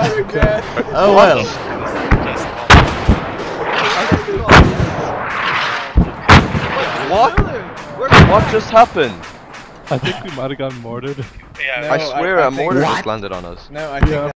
Oh well. What? What just happened? I think we might have gotten mortared. Yeah. I swear a mortar just landed on us. No, I think